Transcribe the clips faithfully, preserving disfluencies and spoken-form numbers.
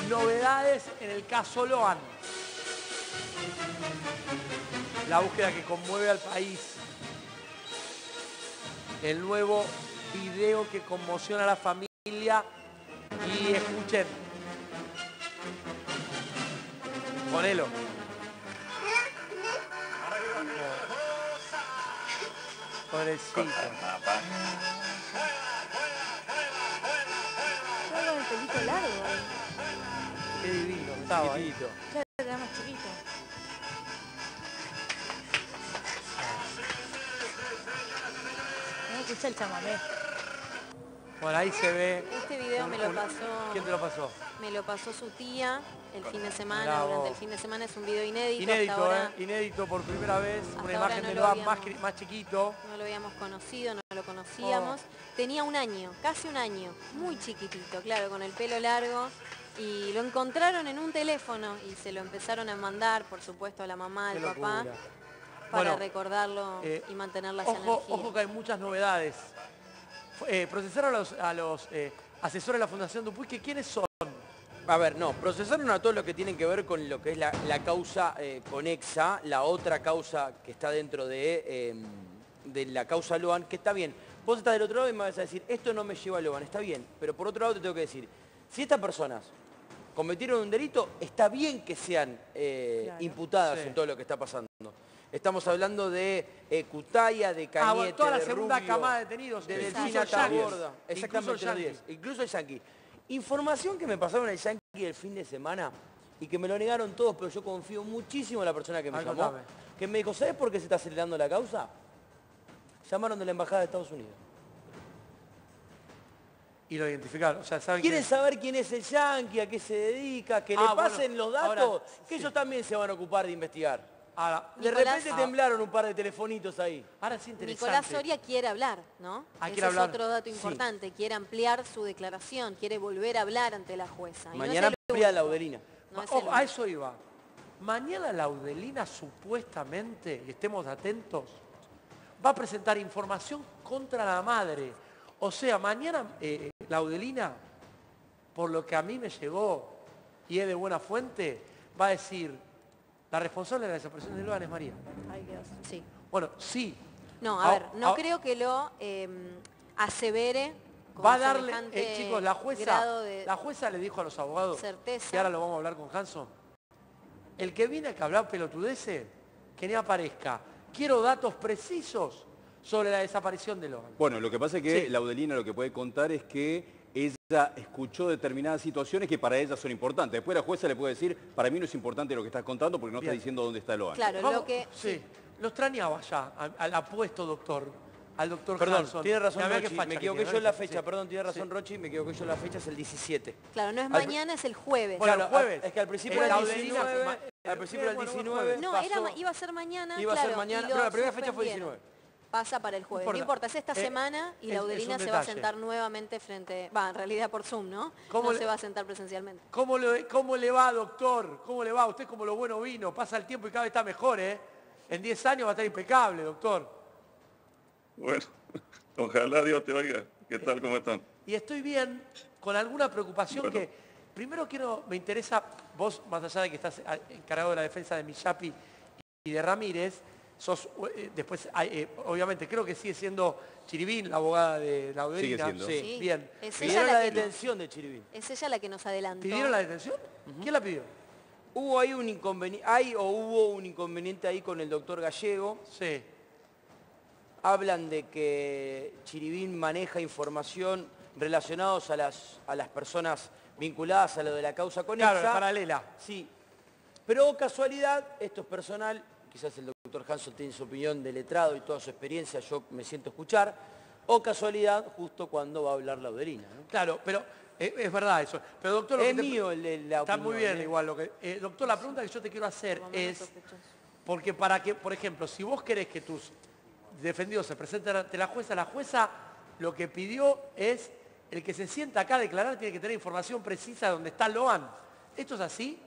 Novedades en el caso Loan. La búsqueda que conmueve al país. El nuevo video que conmociona a la familia. Y escuchen. Ponelo. Pobrecito. Algo del pelito largo. Qué divino estaba ahí. Claro, era más chiquito. No escucha el chamamé. Bueno, ahí se ve. Este video me lo pasó... ¿Quién te lo pasó? Me lo pasó su tía el fin de semana, Bravo. durante el fin de semana. Es un video inédito. Inédito, hasta ahora, ¿eh? Inédito por primera vez. hasta Una ahora imagen no de lo Loan habíamos- más, más chiquito. No lo habíamos conocido, no lo conocíamos. Oh. Tenía un año, casi un año, muy chiquitito, claro, con el pelo largo. Y lo encontraron en un teléfono y se lo empezaron a mandar, por supuesto, a la mamá, al Qué papá, locura. para Bueno, recordarlo eh, y mantener las Ojo, energías. ojo que hay muchas novedades. Eh, procesaron a los, a los eh, asesores de la Fundación Dupuy, que ¿quiénes son? A ver, no, procesaron a todo lo que tienen que ver con lo que es la, la causa eh, conexa, la otra causa que está dentro de, eh, de la causa Loan, que está bien. Vos estás del otro lado y me vas a decir, esto no me lleva a Loan, está bien, pero por otro lado te tengo que decir, si estas personas cometieron un delito, está bien que sean eh, Claro. imputadas Sí. en todo lo que está pasando. Estamos hablando de eh, Cutaya, de Cañete, Ah, bueno, toda la de segunda Rubio, camada de detenidos. de Incluso Delfina el Yankee. Taborda. Incluso el Exactamente, los Yankee. diez. Incluso el Yankee. Información que me pasaron el Yankee el fin de semana y que me lo negaron todos, pero yo confío muchísimo en la persona que me A ver, llamó. contame. Que me dijo, ¿sabes por qué se está acelerando la causa? Llamaron de la Embajada de Estados Unidos. Y lo identificaron. O sea, ¿saben Quieren quién? saber quién es el Yankee, a qué se dedica, que Ah, le pasen bueno, los datos, ahora, que sí. ellos también se van a ocupar de investigar. Ahora, De Nicolás- repente temblaron un par de telefonitos ahí. ahora es interesante. Nicolás Soria quiere hablar, ¿no? Ah, Ese quiere es hablar. otro dato Sí. importante. Quiere ampliar su declaración, quiere volver a hablar ante la jueza. Y no es Mañana el amplía único. Laudelina. No es Ojo, el a único. eso iba. Mañana Laudelina supuestamente, y estemos atentos, va a presentar información contra la madre. O sea, mañana eh, Laudelina, por lo que a mí me llegó y es de buena fuente, va a decir, la responsable de la desaparición de Loan es María. Ay, Dios. Sí. Bueno, sí. No, a Ah, ver, no ah, creo que lo eh, asevere con Va a darle, semejante eh, chicos, la jueza, grado de la jueza le dijo a los abogados, certeza. que ahora lo vamos a hablar con Hanson, el que viene a hablar pelotudeces, que ni aparezca. Quiero datos precisos sobre la desaparición de Loan. Bueno, lo que pasa es que Sí. Laudelina lo que puede contar es que ella escuchó determinadas situaciones que para ella son importantes. Después la jueza le puede decir, para mí no es importante lo que estás contando porque no Bien. está diciendo dónde está Loan. Claro, Vamos- lo que... Sí, lo extrañaba ya, al, al apuesto doctor, al doctor Perdón, Hanson. tiene razón Mirá, mirá qué Rochi, facha me que equivoqué tiene, yo en la mirá, fecha, sí. perdón, tiene razón Sí. Rochi, me equivoqué yo en la fecha, es el diecisiete. Claro, no es Al- mañana, es el jueves. Bueno, Claro, el jueves. Es que al principio Eh, era el Laudelina, diecinueve, ma- al principio era el bueno, bueno, diecinueve, jueves. No, era, ma- pasó- iba a ser mañana, Iba a ser claro, mañana, y lo pero la primera fecha fue suspendieron. diecinueve. Pasa para el jueves. No importa. importa, es esta Eh, semana y es- Laudelina es un se va a detalle. sentar nuevamente frente... Va, en realidad por Zoom, ¿no? ¿Cómo No le- se va a sentar presencialmente. ¿Cómo le, ¿Cómo le va, doctor? ¿Cómo le va? Usted como lo bueno vino, pasa el tiempo y cada vez está mejor, ¿eh? En diez años va a estar impecable, doctor. Bueno, ojalá Dios te oiga. ¿Qué tal? ¿Cómo están? Y estoy bien, con alguna preocupación Bueno. que, primero quiero, me interesa, vos, más allá de que estás ah, encargado de la defensa de Millapi y de Ramírez, sos, eh, después, ah, eh, obviamente, creo que sigue siendo Chiribín, la abogada de Laudelina. Sigue siendo. Sí. Sí. Bien. Es ella Pidieron la la que no- detención de Chiribín. Es ella la que nos adelantó. ¿Pidieron la detención? ¿Quién la pidió? Hubo ahí un inconveniente, hay o hubo un inconveniente ahí con el doctor Gallego. Sí. Hablan de que Chiribín maneja información relacionados a las, a las personas vinculadas a lo de la causa conexa. Claro, la paralela. Sí. Pero oh, casualidad, esto es personal, quizás el doctor Hanson tiene su opinión de letrado y toda su experiencia, yo me siento escuchar. O casualidad, justo cuando va a hablar Laudelina, ¿no? Claro, pero eh, es verdad eso. Pero doctor, lo Es que te- mío el de la Está opinión, muy bien ¿eh? igual lo que... eh, doctor, la pregunta que yo te quiero hacer Por lo menos es... sospechoso. Porque para que, por ejemplo, si vos querés que tus defendidos se presenten ante la jueza, la jueza lo que pidió es el que se sienta acá a declarar tiene que tener información precisa de dónde está Loan. ¿Esto es así?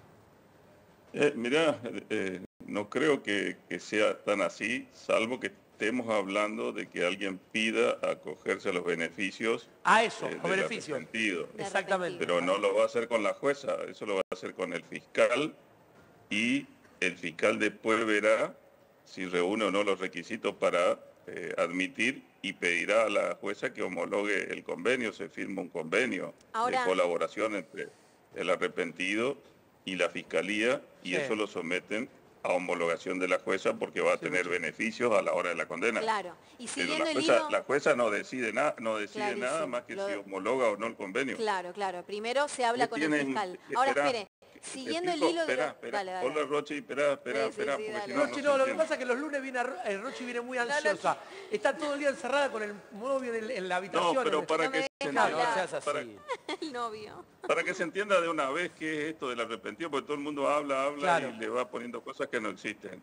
Eh, mirá, eh, no creo que, que sea tan así, salvo que estemos hablando de que alguien pida acogerse a los beneficios. A eso, eh, los del beneficios. arrepentido. De Exactamente. Pero no lo va a hacer con la jueza, eso lo va a hacer con el fiscal y el fiscal después verá si reúne o no los requisitos para eh, admitir y pedirá a la jueza que homologue el convenio, se firma un convenio Ahora- de colaboración entre el arrepentido y la fiscalía y Sí. eso lo someten a homologación de la jueza porque va a tener beneficios a la hora de la condena. Claro. Y Pero siguiendo la el jueza, hilo... la jueza no decide, nada no decide Clarísimo. nada más que Lo- si homologa o no el convenio. Claro, claro. Primero se habla ¿Qué con el tienen? fiscal. Ahora, Espera, espere. te Siguiendo el explico, hilo de... espera, lo- espera. Dale, dale. Hola, Rochi, espera, espera, Sí, sí, espera, sí, porque dale. si no, Rochi, no no, se lo que entiende. pasa es que los lunes viene, a Ro- eh, Rochi viene muy no. ansiosa. Está todo el día encerrada con el novio en, el- en la habitación. No, pero en- para No que me se deja entienda, No hablar. seas para, así. El novio. para que se entienda de una vez qué es esto del arrepentido, porque todo el mundo habla, habla Claro. y le va poniendo cosas que no existen.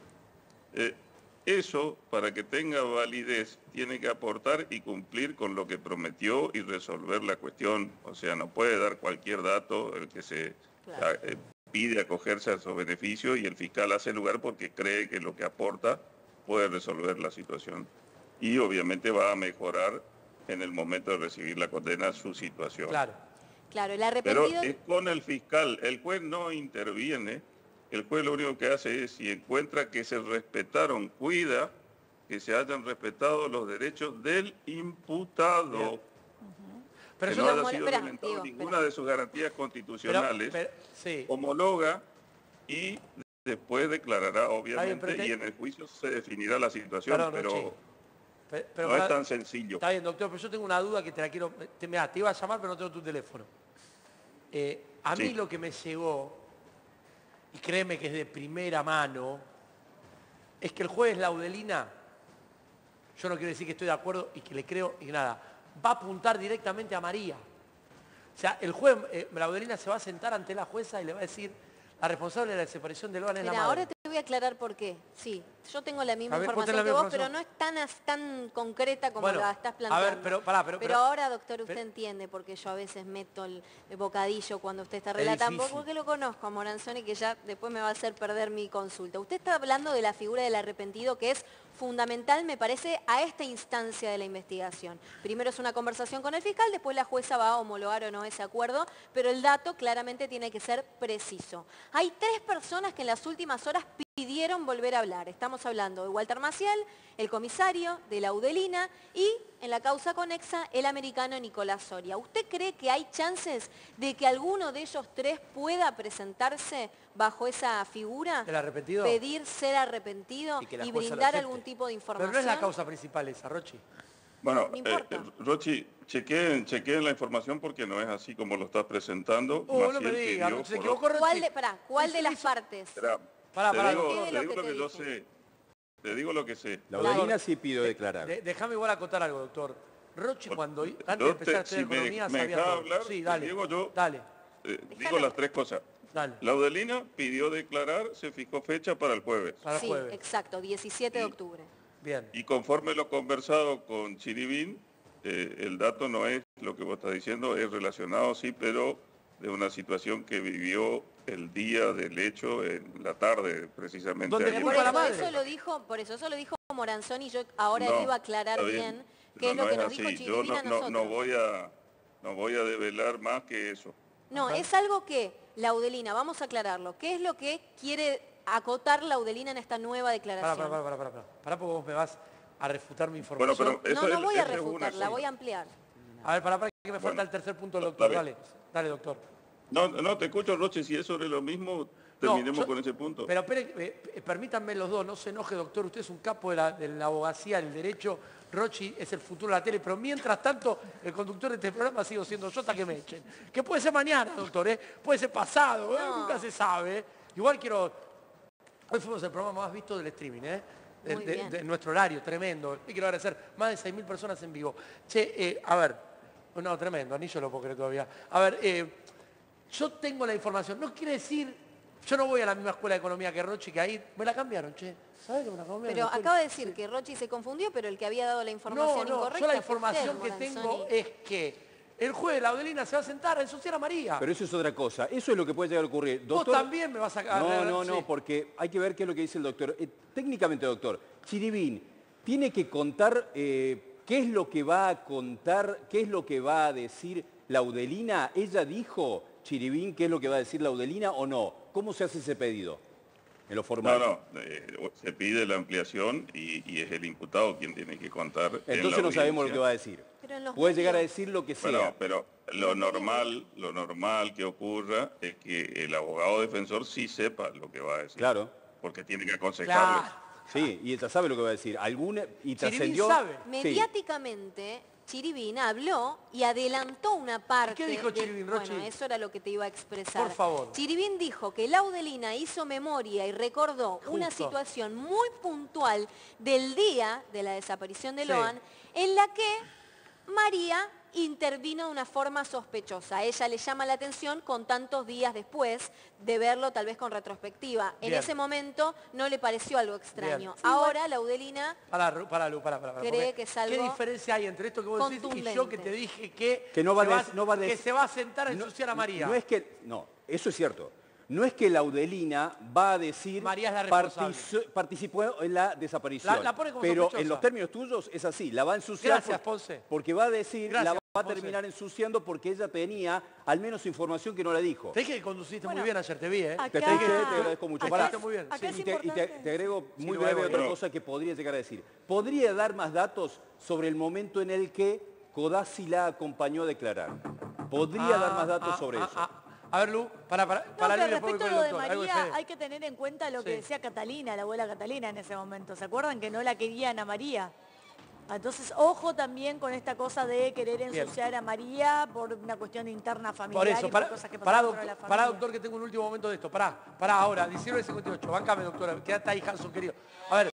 Eh, eso, para que tenga validez, tiene que aportar y cumplir con lo que prometió y resolver la cuestión. O sea, no puede dar cualquier dato el que se Claro. eh, pide acogerse a esos beneficios y el fiscal hace lugar porque cree que lo que aporta puede resolver la situación. Y obviamente va a mejorar en el momento de recibir la condena su situación. Claro. Claro, el Pero arrepentido... es con el fiscal, el juez no interviene, el juez lo único que hace es, si encuentra que se respetaron, cuida que se hayan respetado los derechos del imputado, Bien. Pero que yo no no- haya sido espera, violentado Diego, ninguna espera. de sus garantías pero- constitucionales, pero- sí. homologa y después declarará, obviamente, pero te- y en el juicio se definirá la situación, Perdón, pero Rochi. Pe- pero no para- es tan sencillo. Está bien, doctor, pero yo tengo una duda que te la quiero... Te, mirá, te iba a llamar, pero no tengo tu teléfono. Eh, a mí Sí. lo que me llegó, y créeme que es de primera mano, es que el juez Laudelina, yo no quiero decir que estoy de acuerdo y que le creo y nada, va a apuntar directamente a María. O sea, el juez eh, Laudelina se va a sentar ante la jueza y le va a decir, la responsable de la desaparición de Loan es la Mira, madre. ahora te voy a aclarar por qué. Sí, yo tengo la misma A ver, vos información tenés la que vos, misma pero información. no es tan, as- tan concreta como Bueno, la estás a planteando. ver, pero, pará, pero- Pero pero- ahora, doctor, usted pero- entiende porque yo a veces meto el, el bocadillo cuando usted está Es relatando, difícil. porque lo conozco a Moranzoni, que ya después me va a hacer perder mi consulta. Usted está hablando de la figura del arrepentido, que es fundamental, me parece, a esta instancia de la investigación. Primero es una conversación con el fiscal, después la jueza va a homologar o no ese acuerdo, pero el dato claramente tiene que ser preciso. Hay tres personas que en las últimas horas pidieron volver a hablar. Estamos hablando de Walter Maciel, el comisario, de Laudelina y, en la causa conexa, el americano Nicolás Soria. ¿Usted cree que hay chances de que alguno de ellos tres pueda presentarse bajo esa figura? ¿El arrepentido? Pedir ser arrepentido Y que la y jueza lo brindar acepte. algún tipo de Pero información. no es la causa principal esa, Rochi. Bueno, No eh, importa. eh, Rochi, chequeen, chequeen la información porque no es así como lo estás presentando. Oh, no Maciel me digas, pidió Rochi, se por- equivocó Rochi. ¿Cuál de, pará, ¿cuál Eso de las hizo- partes? Espera, Pará, te pará, digo, doctor. ¿Qué de te lo digo que lo te que yo dije? sé. Te digo lo que sé. Laudelina sí pidió declarar. De- Déjame igual acotar algo, doctor. Rochi, cuando antes de Yo empezar a te- estudiar si me- economía, me sabía dejás todo. hablar, Sí, te dale. digo yo. Dale, Eh, Déjalo. digo las tres cosas. dale. Laudelina pidió declarar, se fijó fecha para el jueves. Para el Sí, jueves. exacto, diecisiete de octubre. Bien. Y conforme lo conversado con Chiribín, eh, el dato no es lo que vos estás diciendo, es relacionado, sí, pero de una situación que vivió el día del hecho en la tarde, precisamente. ¿Dónde ayer. le Por culpa a la eso, madre? eso lo dijo, por eso, eso lo dijo Moranzoni y yo ahora No, le iba a aclarar está bien, qué No, es lo no que es nos dijo así. Yo Chiribín no, a no, nosotros. no voy a, no voy a develar más que eso. No, es algo que Laudelina, vamos a aclararlo, ¿qué es lo que quiere acotar Laudelina en esta nueva Pará, declaración? pará, pará, pará, pará, pará. Pará porque vos me vas a refutar mi Bueno, información. pero eso no, no es- voy a eso es una refutarla, cosa. voy a ampliar. A ver, pará, pará, que me falta Bueno, el tercer punto del está doctor. bien. Dale, dale, doctor. No, no, te escucho, Roche, si es sobre lo mismo, terminemos No, yo- con ese punto. Pero espere, eh, eh, permítanme los dos, no se enoje, doctor. Usted es un capo de la, de la abogacía, del derecho. Rochi es el futuro de la tele, pero mientras tanto, el conductor de este programa sigo siendo yo hasta que me echen. Que puede ser mañana, doctor, ¿eh? Puede ser pasado, ¿eh? No. Nunca se sabe. Igual quiero... Hoy fuimos el programa más visto del streaming, ¿eh? De, Muy de- bien. de nuestro horario, tremendo. Y quiero agradecer, más de seis mil personas en vivo. Che, eh, a ver, no, tremendo, ni yo lo puedo creer todavía. A ver, eh, yo tengo la información, no quiere decir, yo no voy a la misma escuela de economía que Rochi, que ahí me la cambiaron, che. ¿Sabes que me la cambiaron? Pero en la escuela? acaba de decir que Rochi se confundió, pero el que había dado la No, información no, incorrecta yo la fue información usted, que tengo Moranzoni. es que el juez Laudelina se va a sentar a ensuciar a María. Pero eso es otra cosa. Eso es lo que puede llegar a ocurrir. Vos Doctor, también me vas a... No, no, no, sí. porque hay que ver qué es lo que dice el doctor. Eh, técnicamente, doctor, Chiribín tiene que contar eh, qué es lo que va a contar, qué es lo que va a decir Laudelina. ¿Ella dijo, Chiribín, qué es lo que va a decir Laudelina o no? ¿Cómo se hace ese pedido? En lo formal. No, no, eh, se pide la ampliación y, y es el imputado quien tiene que contar. Entonces no sabemos lo que va a decir. Puede llegar a decir lo que sea. Bueno, pero lo normal, lo normal que ocurra es que el abogado defensor sí sepa lo que va a decir. Claro. Porque tiene que aconsejarles. Claro. Sí, y ella sabe lo que va a decir. Alguna, y trascendió. sabe. Sí. Mediáticamente, Chiribín habló y adelantó una parte. ¿Qué dijo de- Chiribín, Rochi? Bueno, eso era lo que te iba a expresar. Por favor. Chiribín dijo que Laudelina hizo memoria y recordó una Justo. situación muy puntual del día de la desaparición de Sí. Loan, en la que María intervino de una forma sospechosa. A ella le llama la atención con tantos días después de verlo tal vez con retrospectiva. En Bien. ese momento no le pareció algo extraño. Bien. Ahora Laudelina Pará, Ru, pará, Lu, pará, pará, pará, cree porque que es algo ¿qué diferencia hay entre esto que vos decís y yo contundente. que te dije que, Que no va se, a va, des- no va a des- que se va a sentar a No- ensuciar a María? No es que, no, eso es cierto. No es que Laudelina va a decir María es la responsable. partici- participó en la desaparición. La- la pone como pero sospechosa. en los términos tuyos es así, la va a ensuciar. Gracias, por- Ponce. Porque va a decir, Gracias, la va a Ponce. terminar ensuciando porque ella tenía al menos información que no le dijo. Te dije que conduciste Bueno, muy bien ayer, te vi, ¿eh? acá- Te, te, te agradezco mucho. acá Pará. es- muy bien. acá Sí. es Y te, y te- importante- te agrego muy Sí, breve voy, voy, otra voy. cosa que podría llegar a decir. ¿Podría dar más datos sobre el momento en el que Codazzi la acompañó a declarar? ¿Podría dar más datos Ah, sobre ah, eso? ah. A ver, Lu, para, para, No, para pero Lu, después voy respecto con a el lo de doctor. Algo de María, Fede. hay que tener en cuenta lo que Sí. decía Catalina, la abuela Catalina en ese momento. ¿Se acuerdan que no la querían a María? Entonces, ojo también con esta cosa de querer ensuciar a María por una cuestión interna familiar Por y eso, por para, cosas que para, pasaron dentro de la doctor, para, familia. doctor, que tengo un último momento de esto. Pará, pará ahora, diecinueve cincuenta y ocho. Bancame, doctora. Quédate ahí, Hanson, querido. A ver,